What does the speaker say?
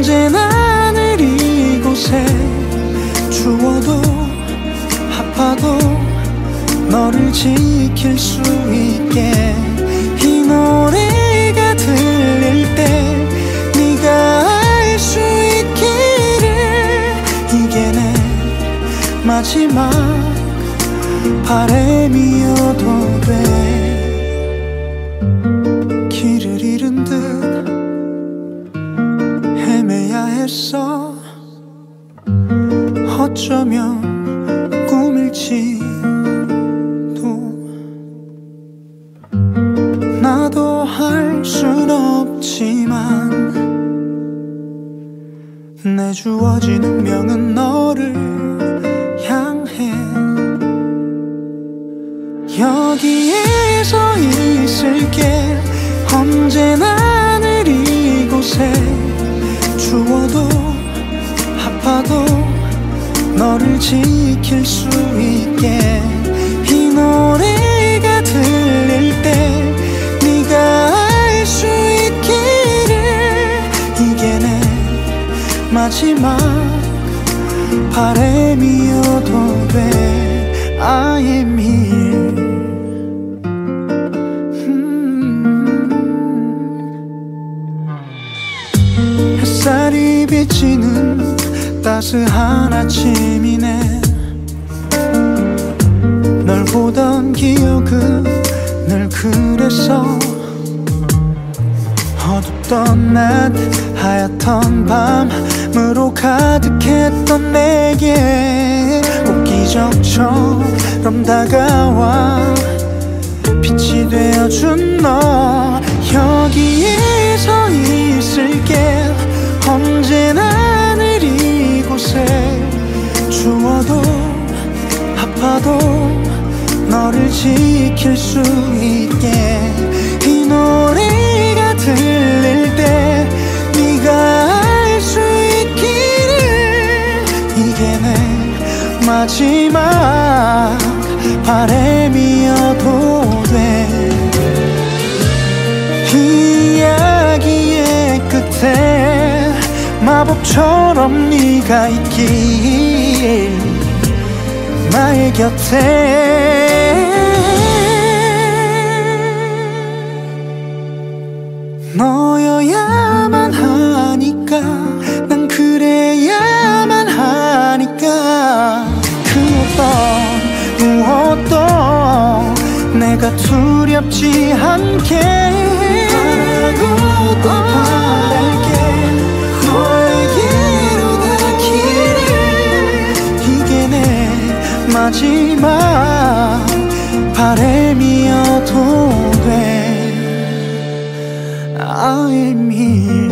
언제나 늘 이곳에 추워도 아파도 너를 지킬 수 있게 이 노래가 들릴 때 네가 알 수 있기를 이게 내 마지막 바람이어도 돼. 길을 잃은 듯 헤매야 했어. 어쩌면 꿈일지도. 나도 할 순 없지만 내 주어진 운명은 너를 향해. 여기에서 있을게 언제나 늘 이곳에 추워도 아파도 너를 지킬 수 있게 이 노래가 들릴 때 네가 알 수 있기를 이게 내 마지막 바람이어도 돼. I am here. 햇살이 비치는 따스한 아침이네. 널 보던 기억은 늘 그랬어. 어둡던 낮 하얗던 밤으로 가득했던 내게 꼭 기적처럼 다가와 빛이 되어준 너. 여기에서 있을게 언제나 늘 이곳에 추워도 아파도 너를 지킬 수 있게 이 노래가 들릴 때 네가 알 수 있기를 이게 내 마지막 바람이어도 돼. 이야기의 끝에 마법처럼 네가 있길 나의 곁에. 너여야만 하니까 난 그래야만 하니까 그 어떤 무엇도 내가 두렵지 않게 바라고 또 바랄게. 너에게로 닿기를 이게 내 마지막 바람이어도 돼. I am here.